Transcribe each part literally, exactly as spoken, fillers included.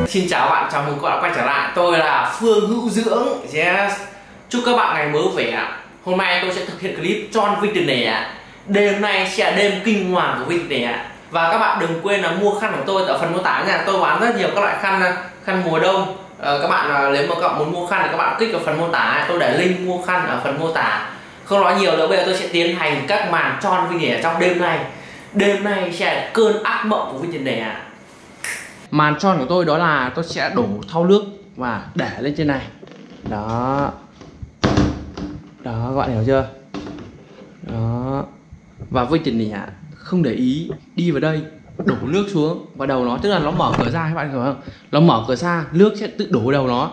Xin chào bạn, chào mừng các bạn quay trở lại. Tôi là Phương Hữu Dưỡng. Yes. Chúc các bạn ngày mới vẻ. Hôm nay tôi sẽ thực hiện clip cho Vinh Tiền Nẻ. Đêm nay sẽ là đêm kinh hoàng của Vinh Tiền Nẻ. Và các bạn đừng quên là mua khăn của tôi ở phần mô tả nha. Tôi bán rất nhiều các loại khăn khăn mùa đông. à, Các bạn nếu mà các bạn muốn mua khăn thì các bạn kích vào phần mô tả. Tôi để link mua khăn ở phần mô tả. Không nói nhiều nữa, bây giờ tôi sẽ tiến hành các màn cho Vinh Tiền Nẻ trong đêm nay. Đêm nay sẽ là cơn ác mộng của Vinh Tiền Nẻ. Màn tròn của tôi đó là tôi sẽ đổ thau nước và để lên trên này. Đó. Đó, các bạn hiểu chưa? Đó. Và Vinh Tiền Nẻ không để ý đi vào đây, đổ nước xuống vào đầu nó, tức là nó mở cửa ra, các bạn hiểu không? Nó mở cửa ra, nước sẽ tự đổ vào đầu nó.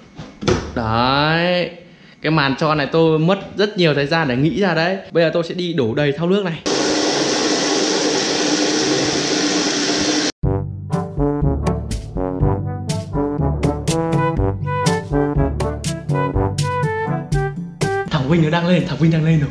Đấy. Cái màn tròn này tôi mất rất nhiều thời gian để nghĩ ra đấy. Bây giờ tôi sẽ đi đổ đầy thau nước này. Thằng Vinh nó đang lên, thằng Vinh đang lên rồi.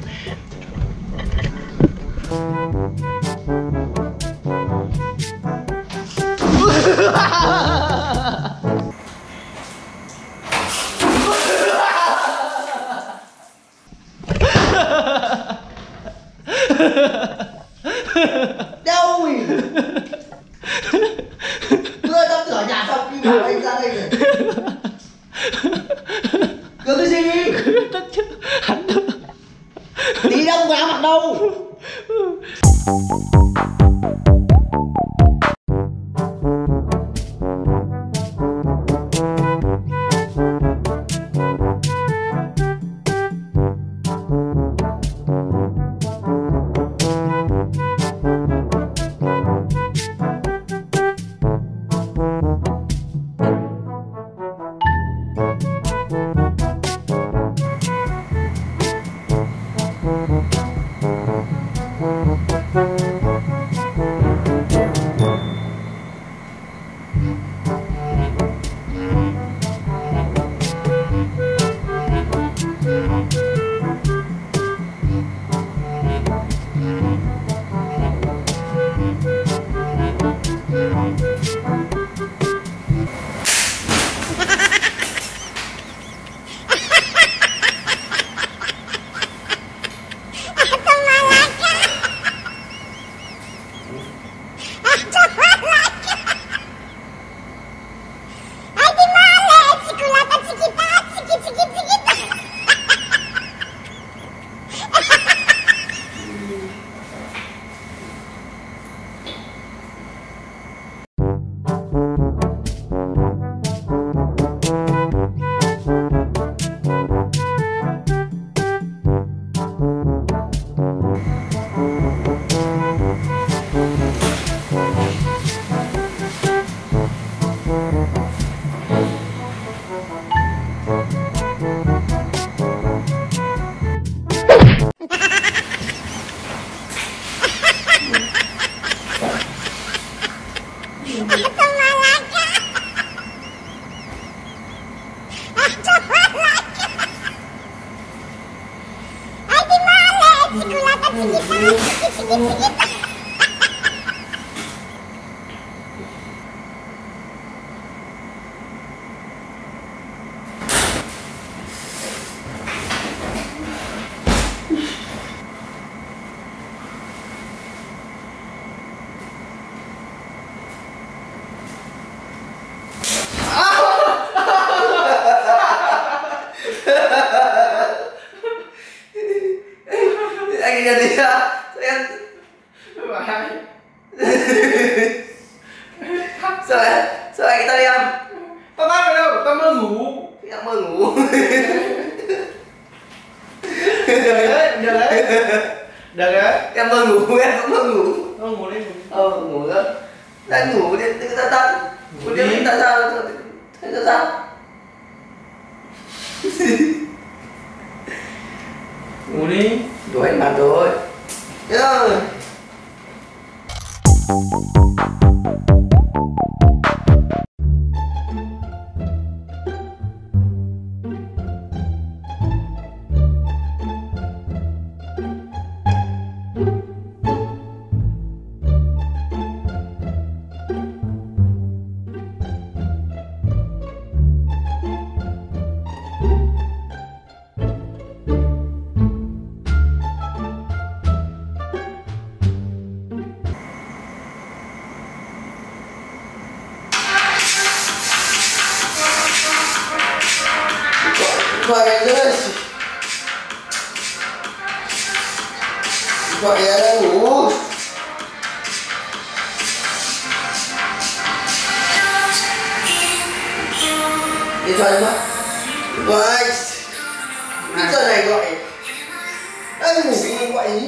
Đâu rồi? Đưa tao cửa nhà xong đi vào đây ra đây rồi. Cười cái gì? Tất chứ, hắn đưa. Đi đâu ra mặt đâu? Anh nhìn gì à? Em Sao em? Sao anh ta đi ăn? Tao bắt vào đâu? Tao mơ ngủ. Em mơ ngủ. Được đấy, được đấy. Được đấy. Em mơ ngủ, em cũng mơ ngủ. Tao ngủ đi. Ờ, ngủ nữa. Đang ngủ đi, tự ta ta. Ngủ đi. Ta ta, thấy sao sao? Ngủ đi. Đuổi anh mặt rồi. Yeah. thoại này nữa. Điện thoại này đang ngủ. Điện thoại mà. Điện thoại. Cái giờ này gọi. Đang ngủ mà gọi gì?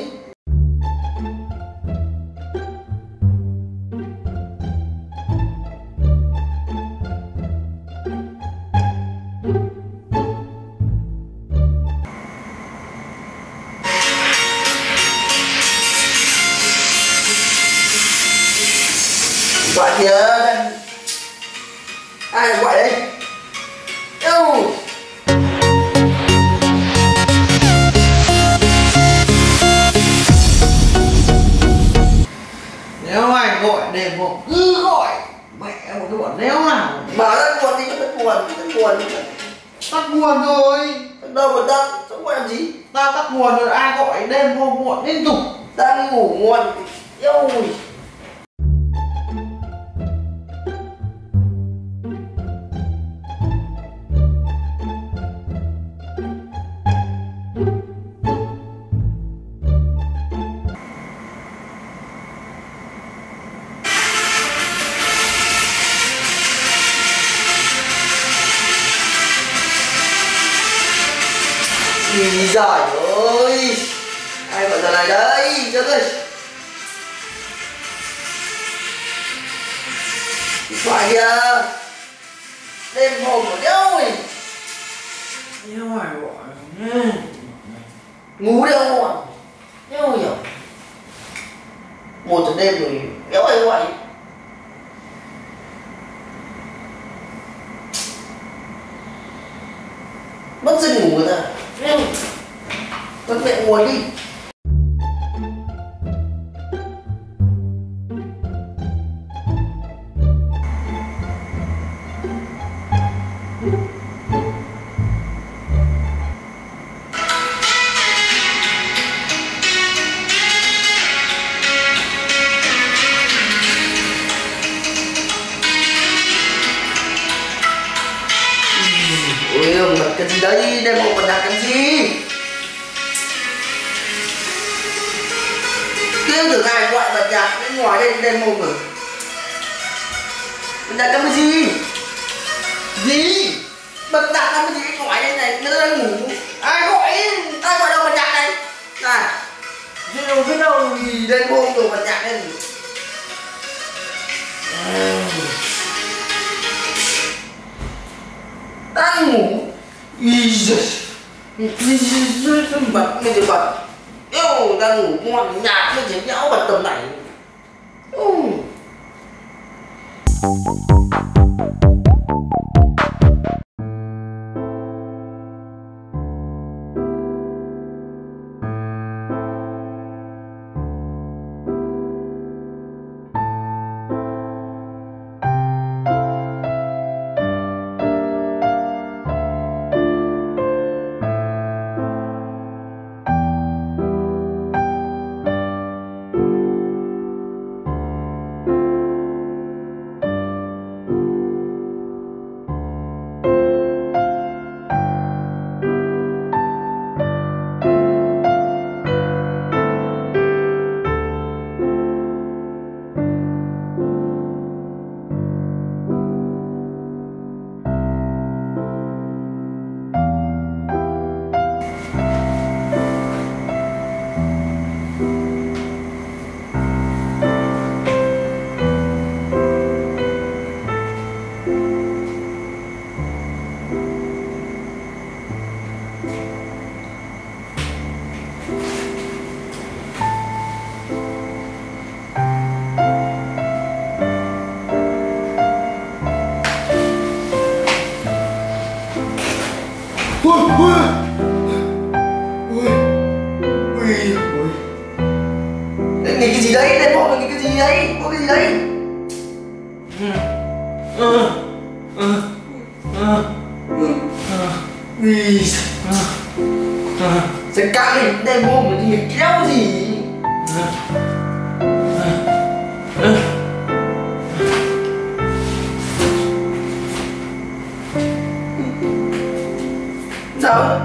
Gọi kìa. Ai gọi đấy? Đâu? Nếu mày gọi để một cứ gọi mẹ một cái bọn đéo nào Bảo tắt nguồn đi, tắt nguồn, tắt nguồn. tắt nguồn rồi. Đâu mà tắt, sao gọi làm gì? Tao tắt nguồn rồi, ai gọi đêm hôm muộn liên tục. Đang ngủ nguồn. Yêu. Ý giời ơi. Ai gọi giờ này đây? Chết ơi. Điện thoại kìa. Đêm hôm ở đâu rồi? Nếu mày gọi Ngủ đâu muộn. Đâu hiểu. Một giờ đêm rồi. Đéo ai gọi. Mất giấc ngủ người ta. Tắt mẹ nguồn đi. Ôi bật cái gì đấy, đem một bật nhạc cái gì? Kêu tưởng ai gọi bật nhạc bên ngoài đây đem một rồi. Bật nhạc cái gì? gì? Bật nhạc cái gì bên ngoài đây này, người ta đang ngủ. Ai gọi? Ai gọi đâu bật nhạc này? Này, Chứ đâu biết đâu. gì đêm hôm rồi bật nhạc lên. Đang ngủ. Ý giời. Bật cái gì bật. Yêu đang ngủ ngon nhạc cái gì nhão bật tầm này. Ừ. Ui, ui, ui, ui, ui. Đấy, nghĩ cái gì đấy? Đêm hôm nghĩ cái gì đấy? Có cái gì đấy? Ừ, ừ, ừ, Ui, sẽ căng đi, đêm hôm mà nghịch kéo gì? sao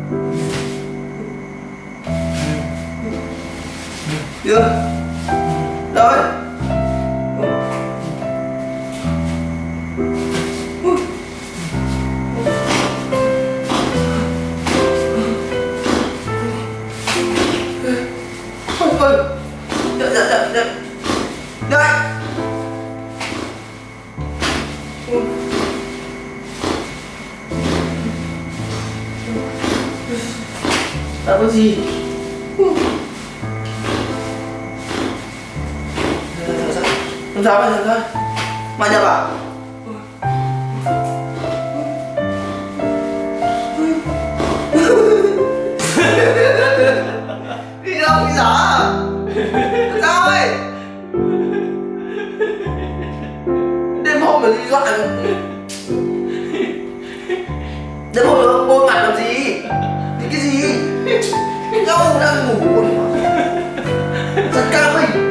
chưa rồi ôi đợi đợi đợi đợi đợi đã có gì làm sao bây giờ mà nhập à đi đâu đi giả làm sao ấy đêm hôm mà đi dọa đêm hôm mà bôi mặt làm gì thì cái gì nhau đang ngủ thật cao mình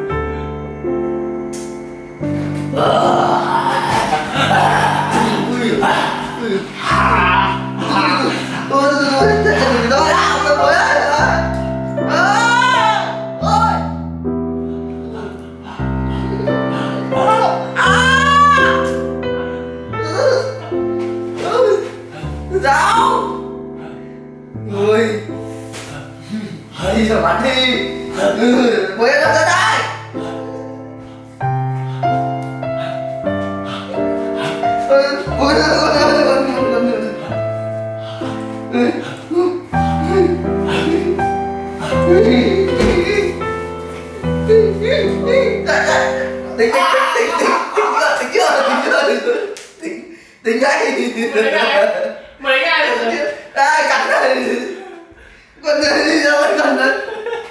ôi hay giờ bắn đi quên nó ra đây ôi tính tính tính tính chưa tính chưa tính chưa tính tính ngay mấy ngày rồi ai cắn này con người đi ra vẫn còn đấy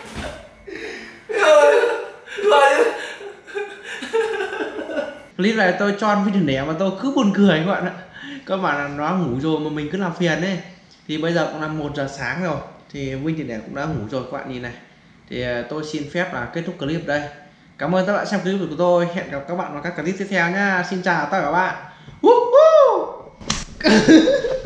clip này tôi cho ăn video nẻ mà tôi cứ buồn cười các bạn ạ. Các bạn là nó ngủ rồi mà mình cứ làm phiền ấy. Thì bây giờ cũng là một giờ sáng rồi thì Vinh thì nẻ cũng đã ngủ rồi các bạn nhìn này. Thì tôi xin phép là kết thúc clip ở đây. Cảm ơn các bạn xem clip của tôi. Hẹn gặp các bạn vào các clip tiếp theo nhá. Xin chào tất cả các bạn.